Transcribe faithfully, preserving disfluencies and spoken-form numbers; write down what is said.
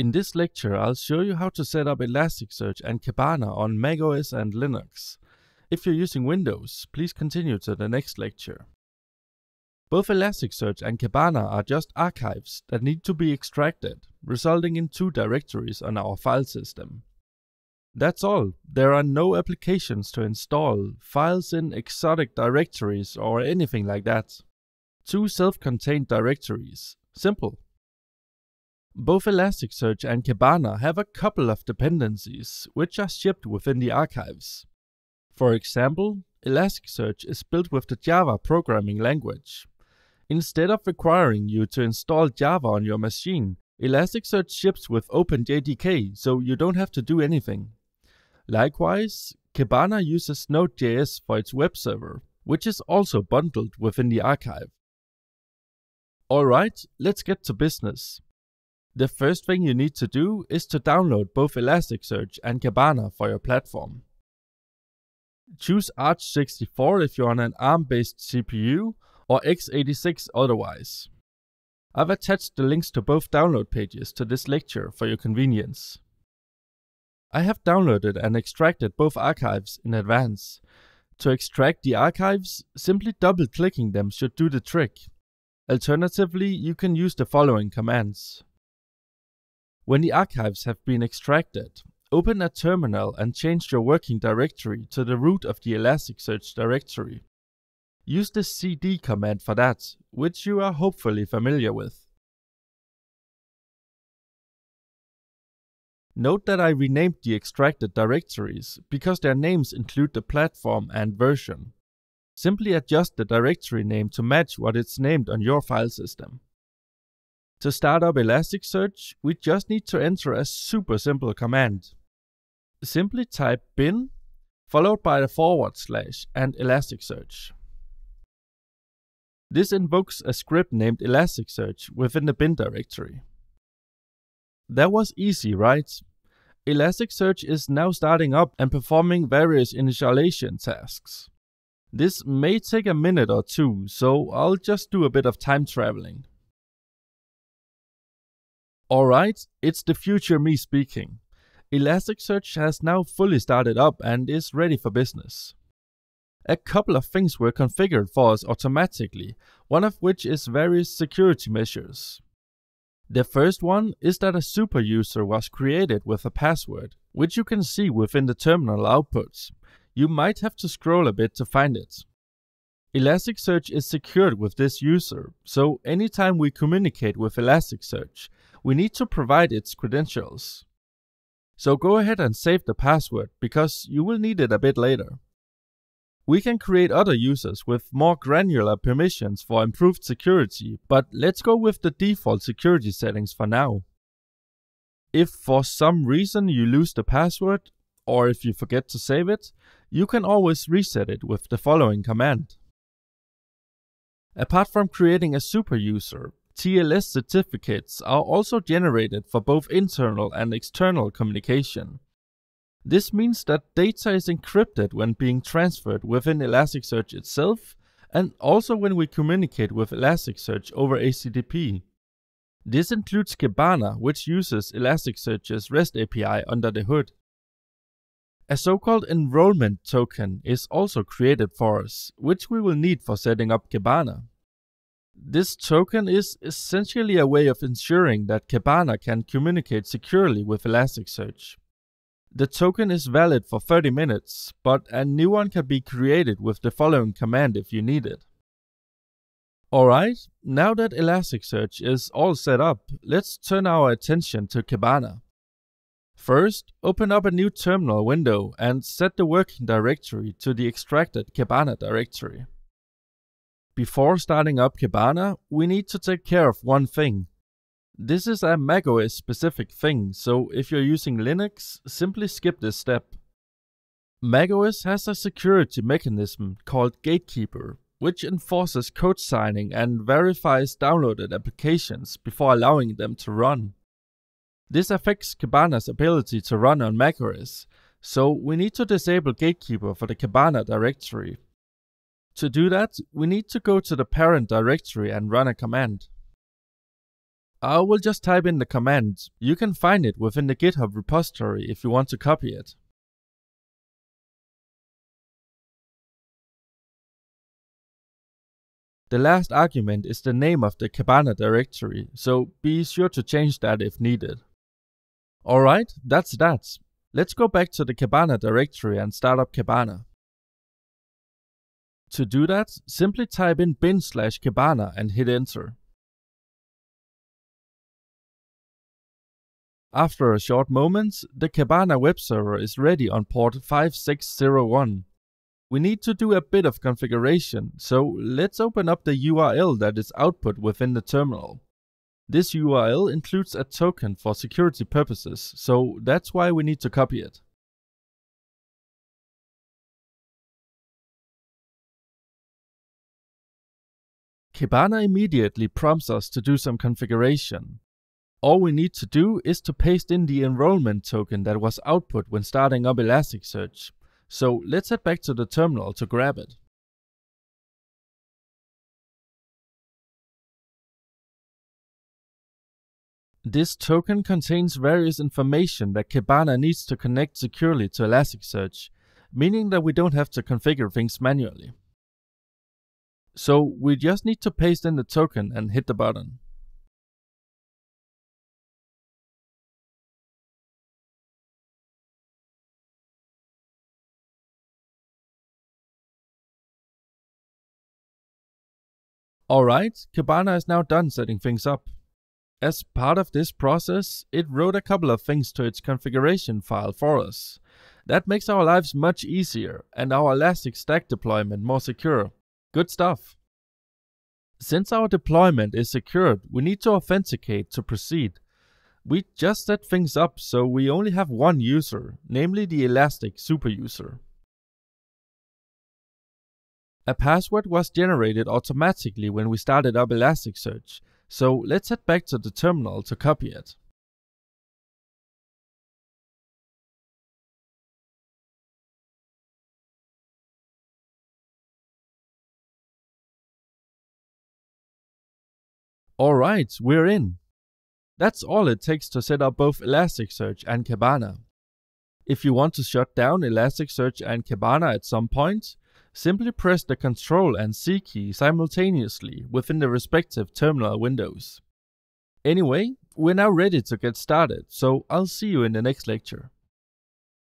In this lecture, I'll show you how to set up Elasticsearch and Kibana on macOS and Linux. If you're using Windows, please continue to the next lecture. Both Elasticsearch and Kibana are just archives that need to be extracted, resulting in two directories on our file system. That's all. There are no applications to install, files in exotic directories or anything like that. Two self-contained directories. Simple. Both Elasticsearch and Kibana have a couple of dependencies, which are shipped within the archives. For example, Elasticsearch is built with the Java programming language. Instead of requiring you to install Java on your machine, Elasticsearch ships with OpenJDK, so you don't have to do anything. Likewise, Kibana uses Node.js for its web server, which is also bundled within the archive. Alright, let's get to business. The first thing you need to do is to download both Elasticsearch and Kibana for your platform. Choose Arch sixty-four if you're on an ARM-based C P U, or x eighty-six otherwise. I've attached the links to both download pages to this lecture for your convenience. I have downloaded and extracted both archives in advance. To extract the archives, simply double-clicking them should do the trick. Alternatively, you can use the following commands. When the archives have been extracted, open a terminal and change your working directory to the root of the Elasticsearch directory. Use the cd command for that, which you are hopefully familiar with. Note that I renamed the extracted directories because their names include the platform and version. Simply adjust the directory name to match what it's named on your file system. To start up Elasticsearch, we just need to enter a super simple command. Simply type bin, followed by the forward slash and Elasticsearch. This invokes a script named Elasticsearch within the bin directory. That was easy, right? Elasticsearch is now starting up and performing various initialization tasks. This may take a minute or two, so I'll just do a bit of time traveling. Alright, it's the future me speaking. Elasticsearch has now fully started up and is ready for business. A couple of things were configured for us automatically, one of which is various security measures. The first one is that a super user was created with a password, which you can see within the terminal output. You might have to scroll a bit to find it. Elasticsearch is secured with this user, so anytime we communicate with Elasticsearch, we need to provide its credentials. So go ahead and save the password, because you will need it a bit later. We can create other users with more granular permissions for improved security, but let's go with the default security settings for now. If for some reason you lose the password, or if you forget to save it, you can always reset it with the following command. Apart from creating a super user, T L S certificates are also generated for both internal and external communication. This means that data is encrypted when being transferred within Elasticsearch itself, and also when we communicate with Elasticsearch over H T T P. This includes Kibana, which uses Elasticsearch's REST A P I under the hood. A so-called enrollment token is also created for us, which we will need for setting up Kibana. This token is essentially a way of ensuring that Kibana can communicate securely with Elasticsearch. The token is valid for thirty minutes, but a new one can be created with the following command if you need it. Alright, now that Elasticsearch is all set up, let's turn our attention to Kibana. First, open up a new terminal window and set the working directory to the extracted Kibana directory. Before starting up Kibana, we need to take care of one thing. This is a macOS specific thing, so if you're using Linux, simply skip this step. macOS has a security mechanism called Gatekeeper, which enforces code signing and verifies downloaded applications before allowing them to run. This affects Kibana's ability to run on macOS, so we need to disable Gatekeeper for the Kibana directory. To do that, we need to go to the parent directory and run a command. I will just type in the command. You can find it within the GitHub repository if you want to copy it. The last argument is the name of the Kibana directory, so be sure to change that if needed. Alright, that's that. Let's go back to the Kibana directory and start up Kibana. To do that, simply type in bin slash Kibana and hit enter. After a short moment, the Kibana web server is ready on port five six zero one. We need to do a bit of configuration, so let's open up the U R L that is output within the terminal. This U R L includes a token for security purposes, so that's why we need to copy it. Kibana immediately prompts us to do some configuration. All we need to do is to paste in the enrollment token that was output when starting up Elasticsearch. So let's head back to the terminal to grab it. This token contains various information that Kibana needs to connect securely to Elasticsearch, meaning that we don't have to configure things manually. So we just need to paste in the token and hit the button. Alright, Kibana is now done setting things up. As part of this process, it wrote a couple of things to its configuration file for us. That makes our lives much easier and our Elastic Stack deployment more secure. Good stuff. Since our deployment is secured, we need to authenticate to proceed. We just set things up so we only have one user, namely the Elastic superuser. A password was generated automatically when we started up Elasticsearch, so let's head back to the terminal to copy it. Alright, we're in. That's all it takes to set up both Elasticsearch and Kibana. If you want to shut down Elasticsearch and Kibana at some point, simply press the Control and C key simultaneously within the respective terminal windows. Anyway, we're now ready to get started, so I'll see you in the next lecture.